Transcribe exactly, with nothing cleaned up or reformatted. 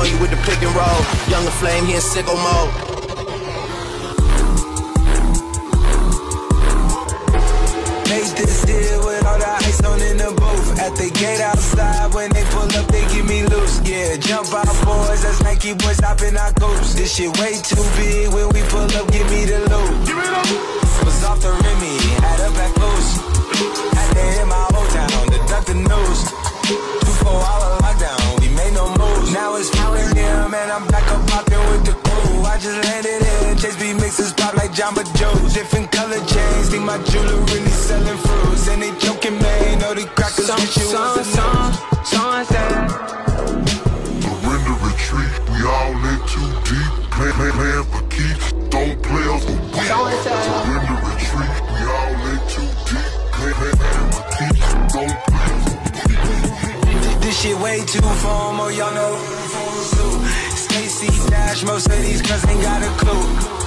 you with the pick and roll. Younger flame, he in sicko mode. Made this deal with all the ice on in the booth. At the gate outside, when they pull up, they give me loose. Yeah, jump out boys, that's Nike boys hopping our coast. This shit way too big, when we pull up, give me the loot. Give me the loot. Was off the Remy, had her back loose. Had to hit my old town, to duck the news. Two four hour lockdown, we made no moves. Now it's four a m and I'm back up popping with the crew. I just landed in, Chase B mixes pop like Jamba Joe's. Different color chains, think my jewelry really selling fruits. And they joking, man, know the crackers Some, wish you some, was a some, sunset. Surrender retreat, we all in too deep. Plan, plan, plan for keeps, don't play us for weeks. Surrender retreat, we all in too deep. Plan, plan, plan for keeps, don't play us for weeks. This shit way too formal, y'all know. Stacy Dash, most of these cuz ain't got a clue.